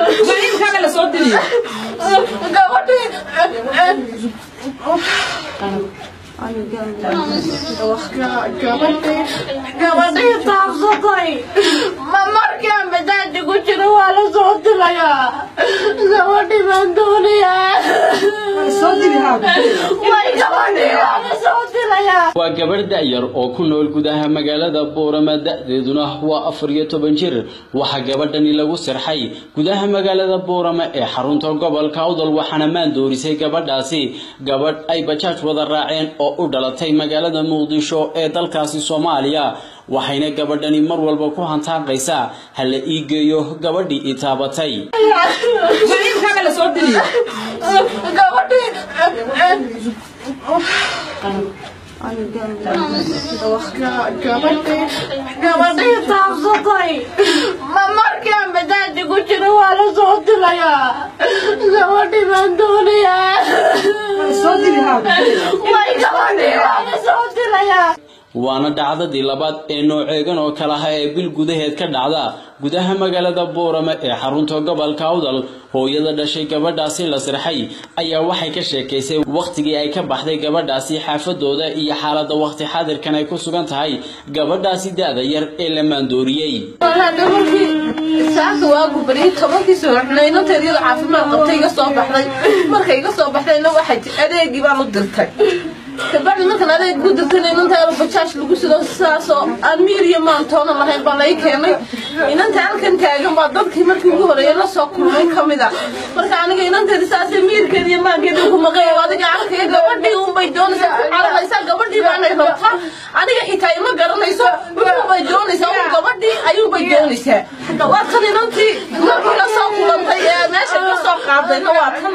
بعدين كامل صوت لي gabadhii taabsatay ma markaan badaadi ku jiro waa la soo dilayaa gabadhii baan doonayaa waa gabadh da'yar oo ku nool gudaha magaalada Boorama da'deeduna waa 14 jir waxa gabadhani lagu sirxay gudaha magaalada Boorama ee xarunta gobolka Awdal waxana maan doorisay gabadhaasi gabadh ay bajaaj wada raaceen oo u dhalatay magaalada Muqdisho ee dalkaasi Soomaaliya waxayna gabadhani mar walba ku hantaaqaysaa hal ii geeyo gabadhii itaabatay بعدين كامل صوت لي gabadhii taabsatay ma markaan badaadi ku jiro waa la soo dilayaa gabadhii baan doonayaa waana dhacdadii labaad ee nooceegan oo kala ah ee bil gudaheed ka dhacda gudaha magaalada Boorama ee xarunta gobolka Awdal hooyada dhashay gabadhaasi la sirxay ayaa waxay ka sheekaysay waqtigii ay ka baxday gabadhaasi xaafadooda iyo xaaladda waqti xaadirkan ay ku sugan tahay gabadhaasi daada yar ee la maandooriyay saaka waa gubray tobankii subaxnayna teediyada caafimaad qabtay iga soo baxday markay iga soo baxdayna waxay adeegii baan u dirtay kabacdi markaan adeeg ku dirtay inanta bajaaj lagu sido saasoo amiir iyo maantoona lahayn baa lay keenay inanta halkan taagan baa dadkii markii ugu horeeyay la soo kulmay kamid ah marka aniga inanteeda saas amiirkeeda iyo maankeeda ku maqay adiga arkay gabadhii un bay doonaysaa calaysaa gabadhii baan ay rabtaa aniga xitaa ima garanayso wuxuu bay doonaysaa gabadhii ayuu bay doonaysaa waa tan inantii markii la soo kulantay ee meesha ka soo qaadayna waa tan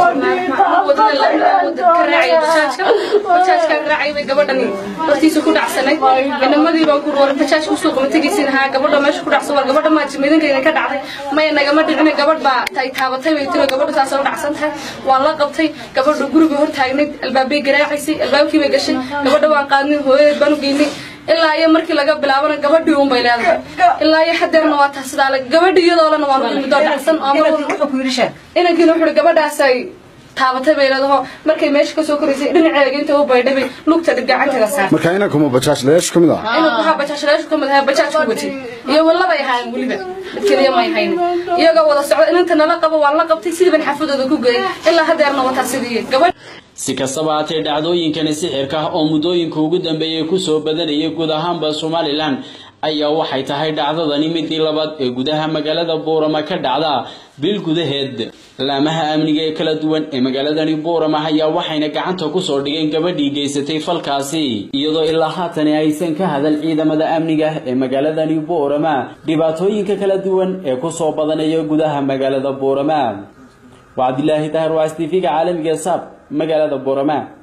bajaajka raacay bay gabadhani hortiisa ku dhacsanay inamadii baa ku roor bajaaj ku soo qabataysiinaha gabadha meesha ku dhacsan war gabadha ma jimeedankeena ka dhacday ma nagama dhicin gabadh baa tay taabatay bay tiro gabadha taas oo dhacsan tahay waa la qabtay gabadha guriga hor taagnay albaabay garaacisay albaabkii bay gashay gabadha waan qaadnay hooyada baan u geynay ilaa ay markii laga bilaabana gabadhii uun bay leedahay ilaa ay hadeerna waa taasdaale gabadhii iyadoo lana waa muddo dhacsan oo wuxuu ku yiri shan inankii wuxuu gabadhaas ay taabatay bay leedahay markay meesha ka soo koraysay dhinaceega inta uu baydhabay lugta gacanteeda saar marka inanku ma bajaaj leesh kamid ah inanku bajaaj leesh kamid ah bajaaj ku watay iyo walaba ay hayn waliba kaliya ma hayn iyaga wada socdo inanta nala qabo waa la qabtay sidii ban xafadooda ku geeyay ilaa hadeerna waa taasidi gabadh si kastaba haatee dhacdooyinkan sixirka oo muddooyinka ugu dambeeyay ku soo badanayay guud ahaanba Somaliland ayaa waxay tahay dhacdadani midii labaad ee gudaha magaalada Boorama ka dhacda bil gudaheed laamaha amniga ee kala duwan ee magaaladani Boorama ayaa waxayna gacanta ku soo dhigeen gabadhii geysatay falkaasi iyadoo ilaa haatan aysan ka hadal ciidamada amniga ee magaaladani Boorama dhibaatooyinka kala duwan ee ku soo badanaya gudaha magaalada Boorama وعبد الله طاهر واس تي في عالمي صاب مقالة بورما